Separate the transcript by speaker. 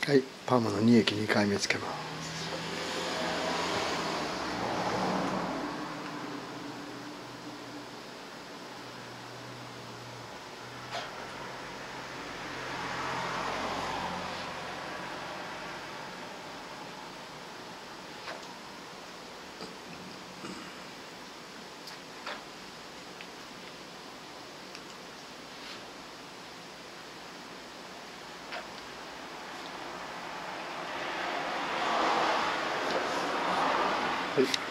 Speaker 1: はい、パーマの2液2回目つけます。はい。